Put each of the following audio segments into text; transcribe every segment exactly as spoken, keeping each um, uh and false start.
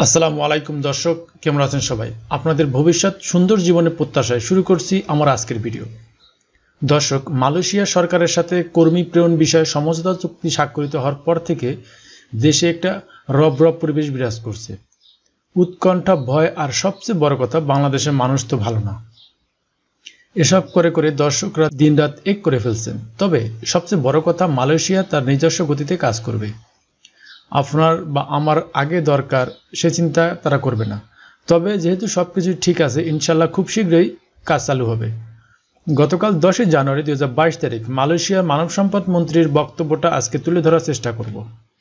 আসসালামু আলাইকুম দর্শক, কেমন আছেন সবাই? আপনাদের ভবিষ্যৎ সুন্দর জীবনের প্রত্যাশায় শুরু করছি আমার আজকের ভিডিও। দর্শক, মালয়েশিয়া সরকারের সাথে কর্মী প্রেরণ বিষয়ে সমঝোতা চুক্তি স্বাক্ষরিত হওয়ার পর থেকে দেশে একটা রব-রব পরিবেশ বিরাজ করছে। উৎকণ্ঠা, ভয় আর সবচেয়ে বড় কথা, বাংলাদেশের মানুষ তো ভালো না। এসব করে করে দর্শকরা দিনরাত এক করে ফেলছেন। তবে সবচেয়ে বড় কথা, মালয়েশিয়া তার নিজস্ব গতিতে কাজ করবে। আপনার বা আমার আগে দরকার সে চিন্তা তারা করবে না। তবে যেহেতু সবকিছু ঠিক আছে, ইনশাল্লাহ খুব শীঘ্রই কাজ চালু হবে। গতকাল দশই জানুয়ারি দুই হাজার বাইশ তারিখ মালয়েশিয়ার মানব সম্পদ মন্ত্রীর বক্তব্যটা আজকে তুলে ধরার চেষ্টা করব।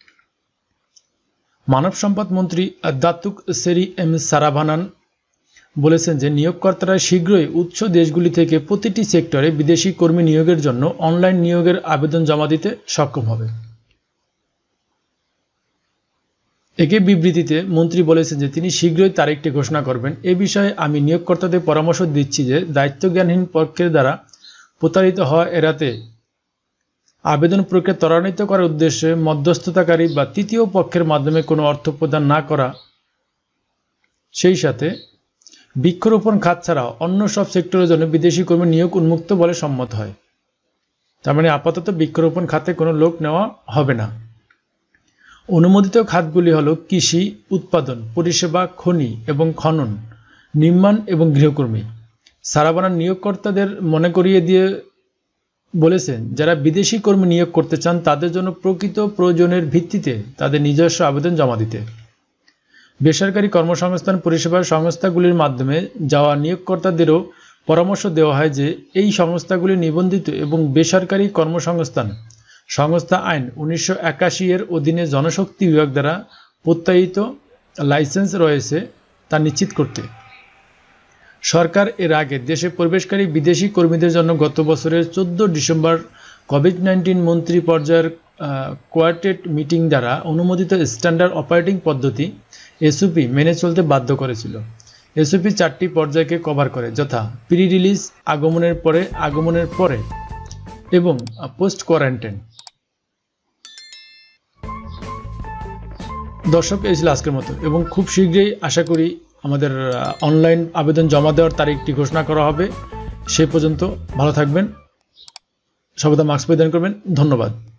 মানব সম্পদ মন্ত্রী দাতুক সেরি এম সারাভানান বলেছেন যে নিয়োগকর্তারা শীঘ্রই উৎস দেশগুলি থেকে প্রতিটি সেক্টরে বিদেশি কর্মী নিয়োগের জন্য অনলাইন নিয়োগের আবেদন জমা দিতে সক্ষম হবে। একে বিবৃতিতে মন্ত্রী বলেছেন যে তিনি শীঘ্রই তারিখটি ঘোষণা করবেন। এ বিষয়ে আমি নিয়োগকর্তাদের পরামর্শ দিচ্ছি যে দায়িত্বজ্ঞানহীন পক্ষের দ্বারা প্রতারিত হওয়া এড়াতে আবেদন প্রক্রিয়া ত্বরান্বিত করার উদ্দেশ্যে মধ্যস্থতাকারী বা তৃতীয় পক্ষের মাধ্যমে কোনো অর্থ প্রদান না করা, সেই সাথে বৃক্ষরোপণ খাত ছাড়া অন্য সব সেক্টরের জন্য বিদেশি কর্মী নিয়োগ উন্মুক্ত বলে সম্মত হয়। তার মানে আপাতত বৃক্ষরোপণ খাতে কোনো লোক নেওয়া হবে না। অনুমোদিত খাতগুলি হল কৃষি, উৎপাদন, পরিষেবা, খনি এবং খনন, নির্মাণ এবং গৃহকর্মী। সারাভানান নিয়োগকর্তাদের মনে করিয়ে দিয়ে বলেছেন, যারা বিদেশি কর্মী নিয়োগ করতে চান তাদের জন্য প্রকৃত প্রয়োজনের ভিত্তিতে তাদের নিজস্ব আবেদন জমা দিতে। বেসরকারি কর্মসংস্থান পরিষেবার সংস্থাগুলির মাধ্যমে যাওয়া নিয়োগকর্তাদেরও পরামর্শ দেওয়া হয় যে এই সংস্থাগুলি নিবন্ধিত এবং বেসরকারি কর্মসংস্থান সংস্থা আইন উনিশশো একাশি এর অধীনে জনশক্তি বিভাগ দ্বারা প্রত্যায়িত লাইসেন্স রয়েছে তা নিশ্চিত করতে। সরকার এর আগে দেশে প্রবেশকারী বিদেশি কর্মীদের জন্য গত বছরের চোদ্দ ডিসেম্বর কোভিড নাইন্টিন মন্ত্রী পর্যায়ের কোয়ার্টেট মিটিং দ্বারা অনুমোদিত স্ট্যান্ডার্ড অপারেটিং পদ্ধতি এসওপি মেনে চলতে বাধ্য করেছিল। এসওপি চারটি পর্যায়কে কভার করে, যথা প্রি রিলিজ, আগমনের পরে, আগমনের পরে এবং পোস্ট কোয়ারেন্টাইন। দর্শক, এই ছিল আজকের মতো, এবং খুব শীঘ্রই আশা করি আমাদের অনলাইন আবেদন জমা দেওয়ার তারিখটি ঘোষণা করা হবে। সে পর্যন্ত ভালো থাকবেন, সর্বদা মাস্ক পরিধান করবেন। ধন্যবাদ।